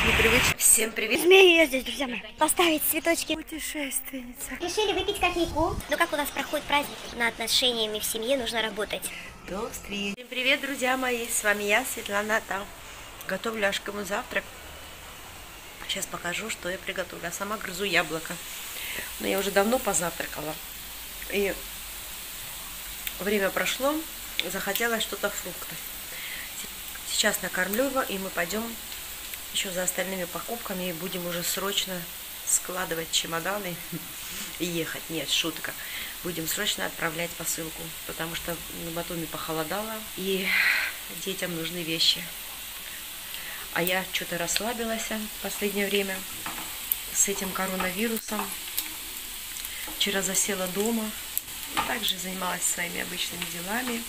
непривычно. Всем привет. Змея здесь, друзья мои. Поставить цветочки. Путешественница. Решили выпить кофейку. Ну как у нас проходит праздник? Над отношениями в семье нужно работать. До встречи. Всем привет, друзья мои. С вами я, Светлана. Там готовлю Ашкому завтрак. Сейчас покажу, что я приготовила. Сама грызу яблоко. Но я уже давно позавтракала. И время прошло. Захотелось что-то фруктов. Сейчас накормлю его, и мы пойдем еще за остальными покупками и будем уже срочно складывать чемоданы и ехать. Нет, шутка. Будем срочно отправлять посылку, потому что на Батуми похолодало, и детям нужны вещи. А я что-то расслабилась в последнее время с этим коронавирусом. Вчера засела дома, также занималась своими обычными делами.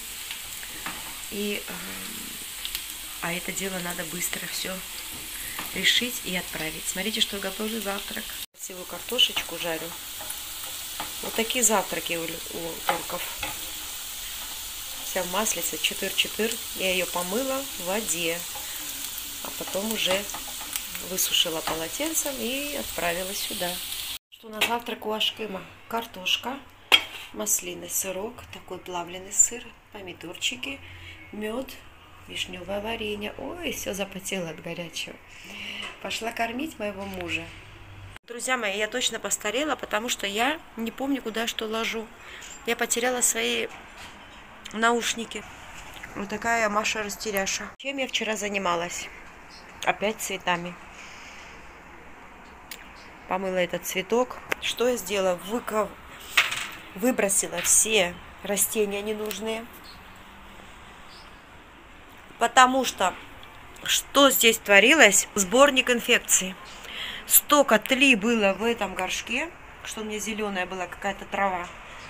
А это дело надо быстро все решить и отправить. Смотрите, что готовлю завтрак. Красивую картошечку жарю. Вот такие завтраки у турков. Вся в маслице, чытыр-чытыр. Я ее помыла в воде, а потом уже высушила полотенцем и отправила сюда. Что на завтрак у Ашкыма? Картошка, маслиный сырок, такой плавленый сыр, помидорчики, мед, вишневое варенье. Ой, все запотело от горячего. Пошла кормить моего мужа. Друзья мои, я точно постарела, потому что я не помню, куда что ложу. Я потеряла свои наушники. Вот такая Маша растеряша. Чем я вчера занималась? Опять цветами. Помыла этот цветок. Что я сделала? Выбросила все растения ненужные. Потому что здесь творилось? Сборник инфекций. Столько тли было в этом горшке, что у меня зеленая была какая-то трава.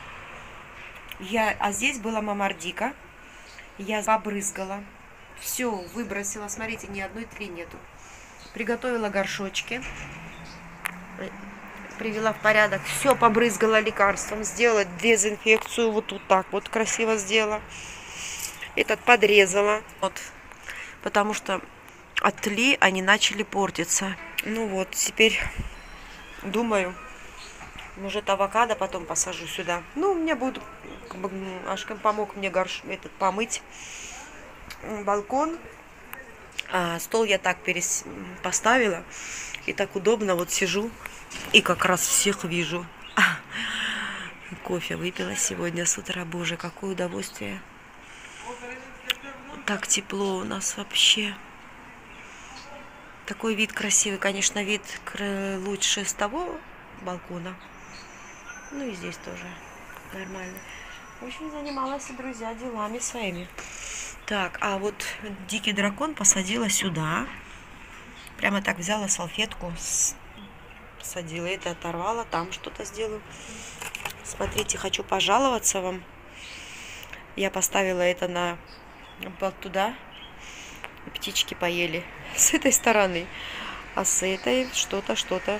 А здесь была мамардика. Я побрызгала. Все, выбросила. Смотрите, ни одной тли нету. Приготовила горшочки. Привела в порядок. Все побрызгала лекарством. Сделала дезинфекцию. Вот тут так вот красиво сделала. Этот подрезала. Вот. Потому что от тли они начали портиться. Ну вот, теперь думаю, может, авокадо потом посажу сюда. Ну, у меня будет, Ашкам помог мне помыть балкон. А стол я так поставила. И так удобно, вот сижу и как раз всех вижу. Кофе выпила сегодня с утра. Боже, какое удовольствие. Так тепло у нас вообще. Такой вид красивый. Конечно, вид лучше с того балкона. Ну и здесь тоже нормально. В общем, занималась, друзья, делами своими. Так, а вот дикий дракон посадила сюда. Прямо так взяла салфетку, посадила это, оторвала. Там что-то сделаю. Смотрите, хочу пожаловаться вам. Я поставила это туда. Птички поели с этой стороны, а с этой что-то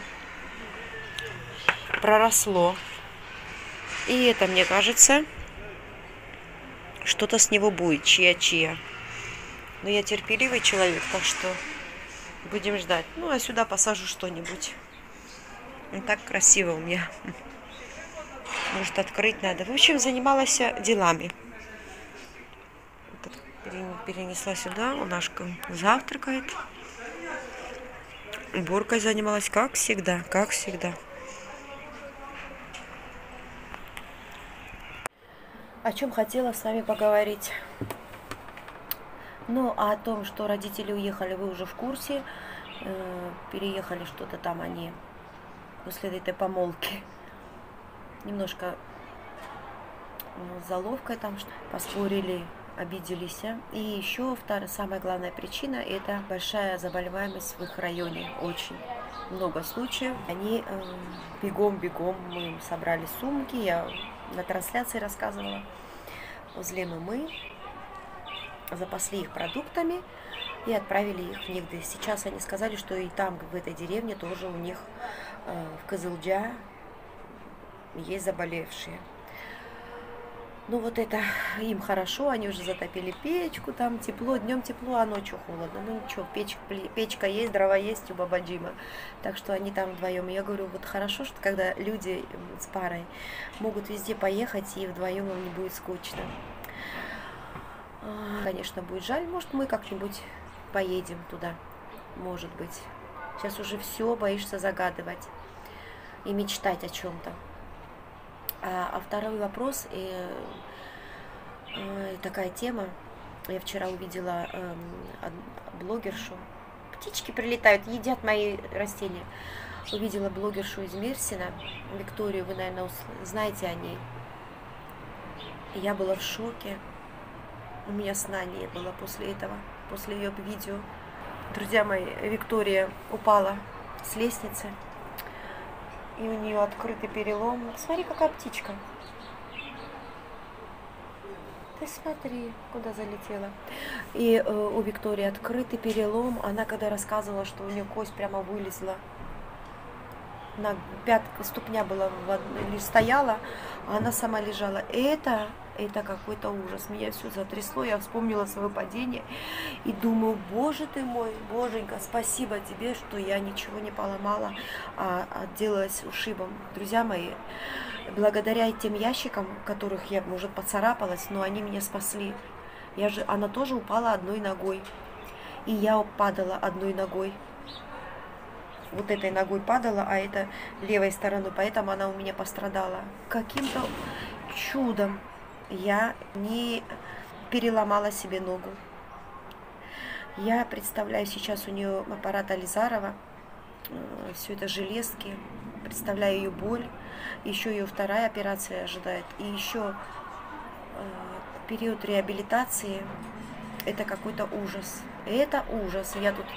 проросло. И это, мне кажется, что-то с него будет, чья. Но я терпеливый человек, так что будем ждать. Ну, а сюда посажу что-нибудь. Ну, так красиво у меня. Может, открыть надо. В общем, занималась делами. Перенесла сюда, у нас завтракает. Уборкой занималась, как всегда. О чем хотела с вами поговорить? Ну, о том, что родители уехали, вы уже в курсе. Переехали что-то там они после этой помолвки. Немножко с заловкой там поспорили, обиделись. И еще самая главная причина — это большая заболеваемость в их районе. Очень много случаев. Они бегом мы собрали сумки. Я на трансляции рассказывала. Возле мы запасли их продуктами и отправили их в Нигды. Сейчас они сказали, что и там, в этой деревне, тоже у них в Кызылджа есть заболевшие. Ну вот это им хорошо, они уже затопили печку, там тепло, днем тепло, а ночью холодно. Ну ничего, печка есть, дрова есть у баба Джима. Так что они там вдвоем. Я говорю, вот хорошо, что когда люди с парой могут везде поехать, и вдвоем им не будет скучно. Конечно, будет жаль, может мы как-нибудь поедем туда, может быть. Сейчас уже все боишься загадывать и мечтать о чем-то. А второй вопрос, такая тема. Я вчера увидела блогершу. Птички прилетают, едят мои растения. Увидела блогершу из Мирсина, Викторию, вы, наверное, знаете о ней. Я была в шоке. У меня сна не было после этого, после ее видео. Друзья мои, Виктория упала с лестницы. И у нее открытый перелом. Смотри, какая птичка. Ты смотри, куда залетела. И у Виктории открытый перелом. Она когда рассказывала, что у нее кость прямо вылезла. На ступня была, лишь стояла, а она сама лежала. Это какой-то ужас. Меня все затрясло. Я вспомнила свое падение. И думаю, боже ты мой, боженька, спасибо тебе, что я ничего не поломала, а отделалась ушибом. Друзья мои, благодаря тем ящикам, которых я, может, поцарапалась, но они меня спасли. Она тоже упала одной ногой. И я падала одной ногой. Вот этой ногой падала, а это левой стороной. Поэтому она у меня пострадала. Каким-то чудом я не переломала себе ногу. Я представляю сейчас у нее аппарат Ализарова. Все это железки. Представляю ее боль. Еще ее вторая операция ожидает. И еще период реабилитации. Это какой-то ужас. Это ужас. Я тут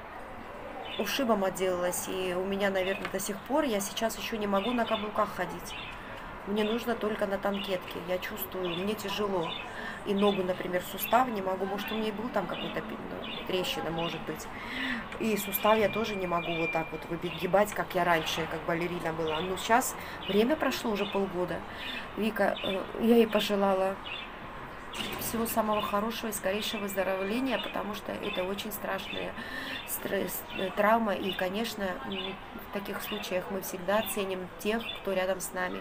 ушибом отделалась. И у меня, наверное, до сих пор я сейчас еще не могу на каблуках ходить. Мне нужно только на танкетке. Я чувствую, мне тяжело. И ногу, например, сустав не могу. Может, у меня и был там какой-то трещина, может быть. И сустав я тоже не могу вот так вот выгибать, как я раньше, как балерина была. Но сейчас время прошло уже полгода. Вика, я ей пожелала всего самого хорошего и скорейшего выздоровления, потому что это очень страшная травма. И, конечно, в таких случаях мы всегда ценим тех, кто рядом с нами.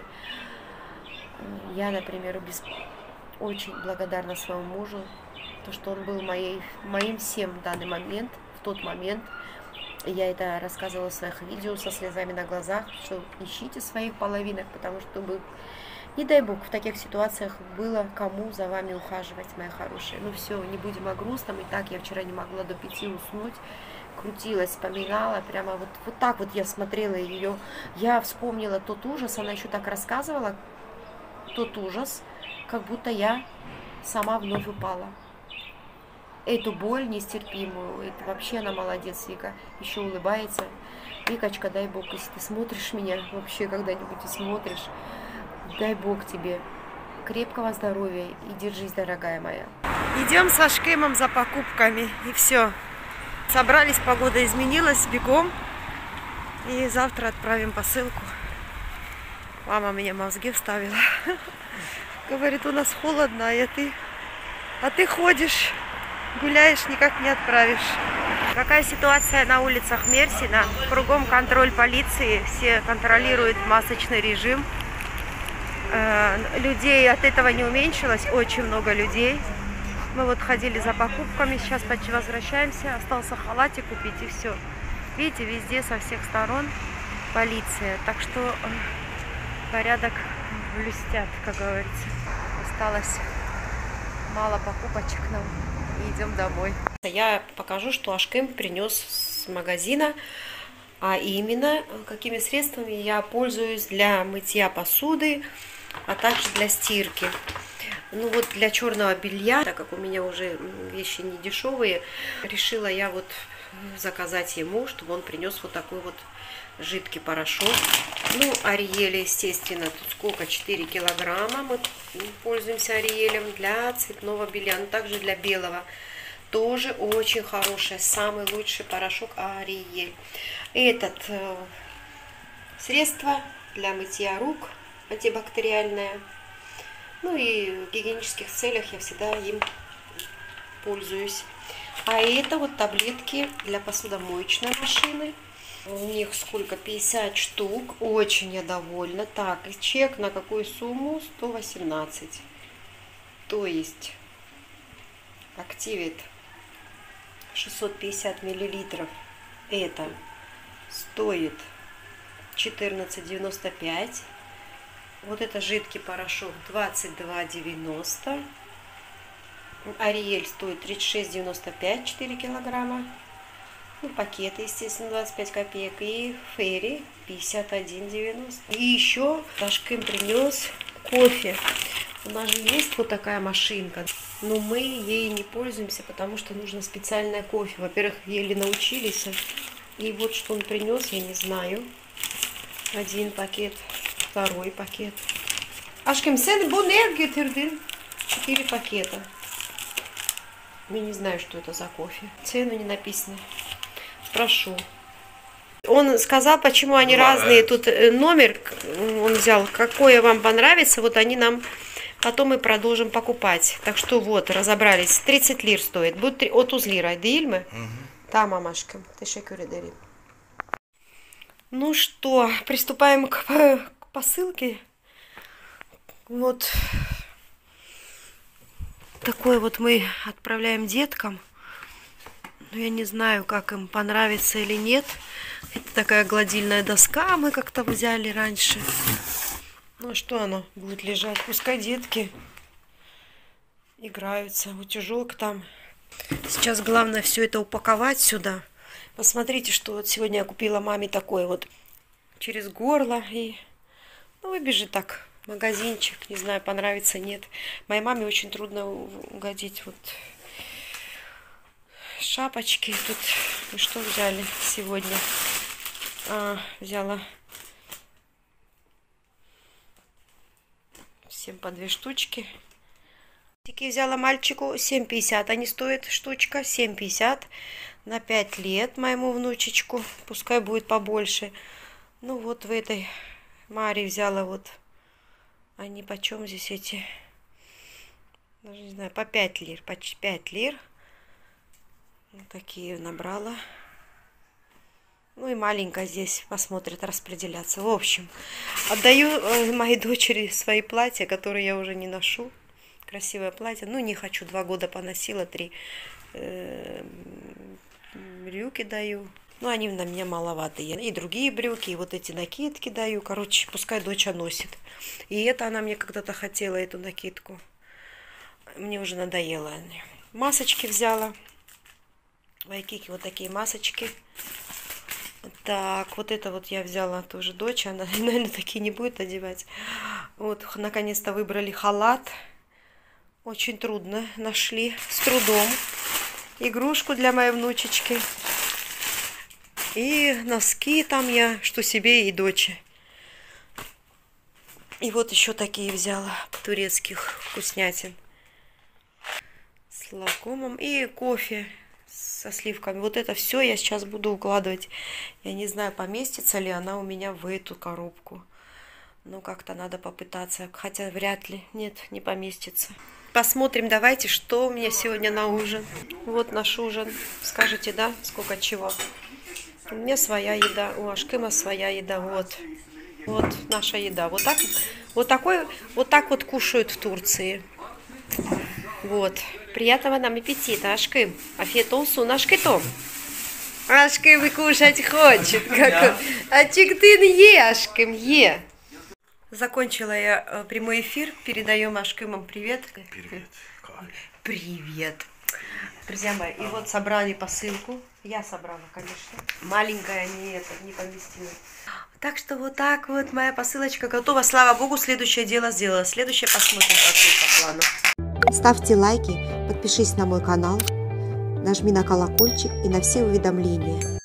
Я, например, очень благодарна своему мужу, то, что он был моим всем в данный момент, в тот момент. Я это рассказывала в своих видео со слезами на глазах, что ищите своих половинок, потому что не дай бог, в таких ситуациях было кому за вами ухаживать, мои хорошие. Ну все, не будем о грустном. И так я вчера не могла до 5 уснуть. Крутилась, вспоминала. Прямо вот так вот я смотрела ее. Я вспомнила тот ужас, она еще так рассказывала. Тот ужас, как будто я сама вновь упала. Эту боль нестерпимую. Это вообще она молодец, Вика. Еще улыбается. Викочка, дай бог, если ты смотришь меня, вообще когда-нибудь и смотришь, дай бог тебе крепкого здоровья и держись, дорогая моя. Идем с Ашкемом за покупками, и все. Собрались, погода изменилась, бегом. И завтра отправим посылку. Мама мне мозги вставила. Говорит, у нас холодно, а ты ходишь, гуляешь, никак не отправишь. Какая ситуация на улицах Мерсина? Кругом контроль полиции, все контролируют масочный режим. Людей от этого не уменьшилось, очень много людей. Мы вот ходили за покупками, сейчас почти возвращаемся, остался халатик купить и все. Видите, везде со всех сторон полиция, так что порядок блестят, как говорится. Осталось мало покупочек нам и идем домой. Я покажу, что Ашкем принес с магазина, а именно какими средствами я пользуюсь для мытья посуды, а также для стирки. Ну вот для черного белья, так как у меня уже вещи не дешевые, решила я вот заказать ему, чтобы он принес вот такой вот жидкий порошок. Ну, Ариэль, естественно, тут сколько? 4 килограмма. Мы пользуемся Ариэлем для цветного белья, но также для белого. Тоже очень хороший, самый лучший порошок Ариэль. Этот средство для мытья рук антибактериальное. Ну и в гигиенических целях я всегда им пользуюсь. А это вот таблетки для посудомоечной машины. У них сколько? 50 штук. Очень я довольна. Так, и чек на какую сумму? 118. То есть Activit 650 миллилитров. Это стоит 14,95. Вот это жидкий порошок 22,90. Ариэль стоит 36,95, 4 килограмма. Ну, пакеты, естественно, 25 копеек. И Ферри 51,90. И еще Ашкым принес кофе. У нас же есть вот такая машинка, но мы ей не пользуемся, потому что нужно специальное кофе. Во-первых, еле научились. И вот что он принес, я не знаю. Один пакет, второй пакет. Ашкым, sen bu ne getirdin? 4 пакета. Я не знаю, что это за кофе. Цену не написано. Спрошу. Он сказал, почему они разные. Тут номер он взял, какое вам понравится. Вот они нам потом и продолжим покупать. Так что вот, разобрались. 30 лир стоит. Будет 30 лир, değil mi? Да, мамашка. Teşekkür ederim. Ну что, приступаем к посылке. Вот такой вот мы отправляем деткам. Но я не знаю, как им понравится или нет. Это такая гладильная доска мы как-то взяли раньше. Ну а что оно будет лежать? Пускай детки играются. Утюжок там. Сейчас главное все это упаковать сюда. Посмотрите, что вот сегодня я купила маме такое вот через горло. И ну, выбежит так магазинчик. Не знаю, понравится, нет. Моей маме очень трудно угодить. Вот шапочки. Тут мы что взяли сегодня? Взяла всем по 2 штучки. Взяла мальчику 7,50. Они стоят штучка 7,50 на 5 лет моему внучечку. Пускай будет побольше. Ну вот в этой Маре взяла вот. Они почем здесь эти? Даже не знаю, по 5 лир. По 5 лир. Вот такие набрала. Ну и маленькая здесь посмотрит распределяться. В общем, отдаю моей дочери свои платья, которые я уже не ношу. Красивое платье. Ну, не хочу. 2 года поносила, 3 брюки даю. Ну, они на меня маловатые. И другие брюки, и вот эти накидки даю. Короче, пускай дочь носит. И это она мне когда-то хотела, эту накидку. Мне уже надоело. Масочки взяла. Вайкики, вот такие масочки. Так, вот это вот я взяла тоже дочь. Она, наверное, такие не будет одевать. Вот, наконец-то выбрали халат. Очень трудно нашли, с трудом. Игрушку для моей внучечки. И носки там я, что себе и дочери. И вот еще такие взяла, турецких вкуснятин. С лакомом и кофе со сливками. Вот это все я сейчас буду укладывать. Я не знаю, поместится ли она у меня в эту коробку. Ну, как-то надо попытаться. Хотя вряд ли. Нет, не поместится. Посмотрим, давайте, что у меня сегодня на ужин. Вот наш ужин. Скажите, да, сколько чего? У меня своя еда. У Ашкыма своя еда. Вот. Вот наша еда. Вот так вот кушают в Турции. Вот. Приятного нам аппетита, Ашкым. Афiyet olsun, Ашкытом. Ашкым кушать хочет. А чик-ты не Ашкым, е. Закончила я прямой эфир. Передаем Ашкымам привет. Привет. Привет. Друзья мои, и вот собрали посылку. Я собрала, конечно. Маленькая, не поместилась. Так что вот так вот моя посылочка готова. Слава богу, следующее дело сделала. Следующее посмотрим, как будет по плану. Ставьте лайки, подпишись на мой канал, нажми на колокольчик и на все уведомления.